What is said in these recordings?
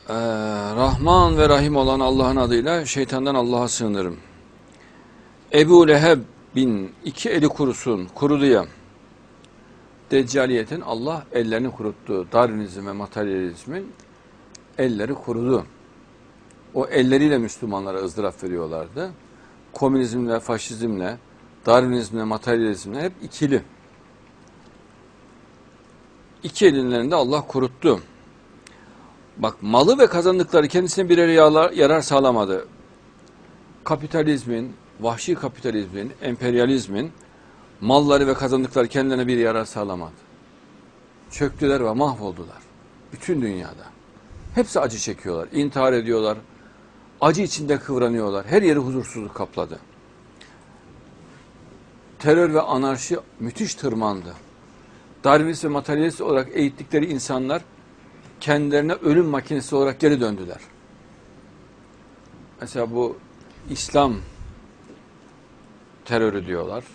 Rahman ve Rahim olan Allah'ın adıyla şeytandan Allah'a sığınırım. Ebu Leheb bin iki eli kurusun, kurudu ya. Deccaliyetin Allah ellerini kuruttu. Darwinizm ve materyalizmin elleri kurudu. O elleriyle Müslümanlara ızdırap veriyorlardı. Komünizmle, faşizmle, Darwinizmle, materyalizmle hep ikili. İki ellerinde Allah kuruttu. Bak, malı ve kazandıkları kendisine birer yarar sağlamadı. Kapitalizmin, vahşi kapitalizmin, emperyalizmin malları ve kazandıkları kendilerine bir yarar sağlamadı. Çöktüler ve mahvoldular. Bütün dünyada. Hepsi acı çekiyorlar, intihar ediyorlar, acı içinde kıvranıyorlar. Her yeri huzursuzluk kapladı. Terör ve anarşi müthiş tırmandı. Darwinist ve materyalist olarak eğittikleri insanlar kendilerine ölüm makinesi olarak geri döndüler. Mesela bu İslam terörü diyorlar.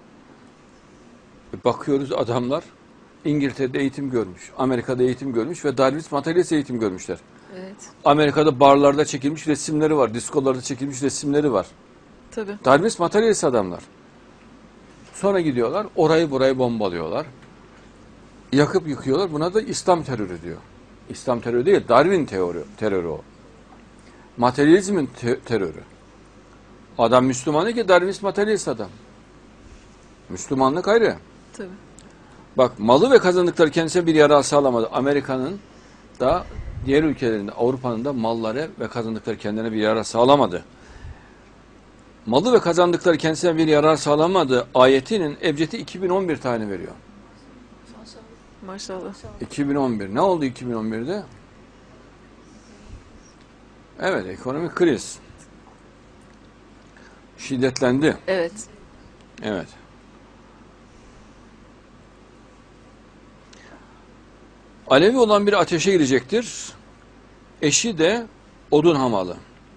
Bakıyoruz adamlar İngiltere'de eğitim görmüş, Amerika'da eğitim görmüş ve Darwinist materyalist eğitim görmüşler. Evet. Amerika'da barlarda çekilmiş resimleri var, diskolarda çekilmiş resimleri var. Tabii. Darwinist materyalist adamlar. Sonra gidiyorlar, orayı burayı bombalıyorlar. Yakıp yıkıyorlar. Buna da İslam terörü diyor. İslam terörü değil, Darwin terörü o. Materyalizmin terörü. Adam Müslüman değil ki, Darwinist materyalist adam. Müslümanlık ayrı. Tabii. Bak, malı ve kazandıkları kendisine bir yarar sağlamadı. Amerika'nın da diğer ülkelerinde, Avrupa'nın da malları ve kazandıkları kendine bir yarar sağlamadı. Malı ve kazandıkları kendisine bir yarar sağlamadı. Ayetinin ebcedi 2011 tane veriyor. Maşallah. 2011. Ne oldu 2011'de? Evet, ekonomik kriz. Şiddetlendi. Evet. Evet. Alevi olan bir ateşe girecektir. Eşi de odun hamalı.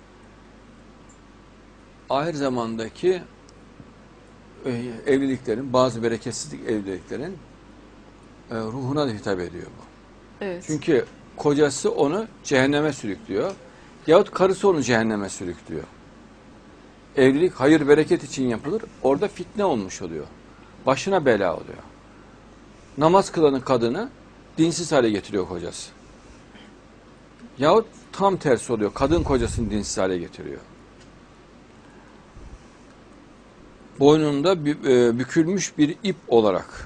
Ahir zamandaki evliliklerin, bazı bereketsizlik evliliklerin ruhuna da hitap ediyor bu. Evet. Çünkü kocası onu cehenneme sürüklüyor. Yahut karısı onu cehenneme sürüklüyor. Evlilik hayır bereket için yapılır. Orada fitne olmuş oluyor. Başına bela oluyor. Namaz kılanın kadını dinsiz hale getiriyor kocası. Yahut tam tersi oluyor. Kadın kocasını dinsiz hale getiriyor. Boynunda bükülmüş bir ip olarak.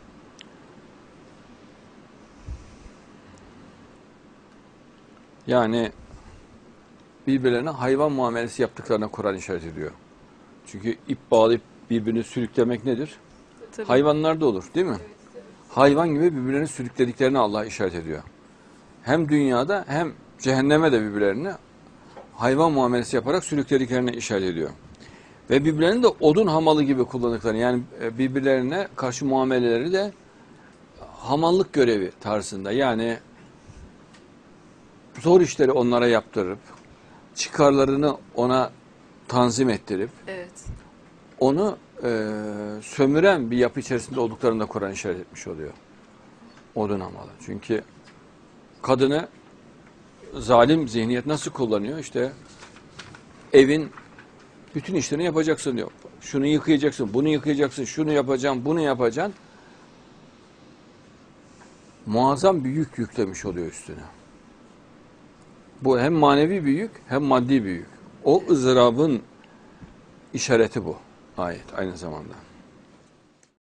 Yani birbirlerine hayvan muamelesi yaptıklarına Kur'an işaret ediyor. Çünkü ip bağlayıp birbirini sürüklemek nedir? Tabii. Hayvanlarda olur, değil mi? Hayvan gibi birbirlerini sürüklediklerini Allah işaret ediyor. Hem dünyada hem cehenneme de birbirlerini hayvan muamelesi yaparak sürüklediklerini işaret ediyor. Ve birbirlerini de odun hamalı gibi kullandıklarını, yani birbirlerine karşı muameleleri de hamallık görevi tarzında, yani zor işleri onlara yaptırıp, çıkarlarını ona tanzim ettirip, Evet. onu sömüren bir yapı içerisinde olduklarını da Kur'an işaret etmiş oluyor. Odun hamalı. Çünkü kadını zalim zihniyet nasıl kullanıyor? İşte evin bütün işlerini yapacaksın diyor. Şunu yıkayacaksın, bunu yıkayacaksın, şunu yapacaksın, bunu yapacaksın. Muazzam bir yük yüklemiş oluyor üstüne. Bu hem manevi bir yük hem maddi bir yük. O ızdırabın işareti bu ayet aynı zamanda.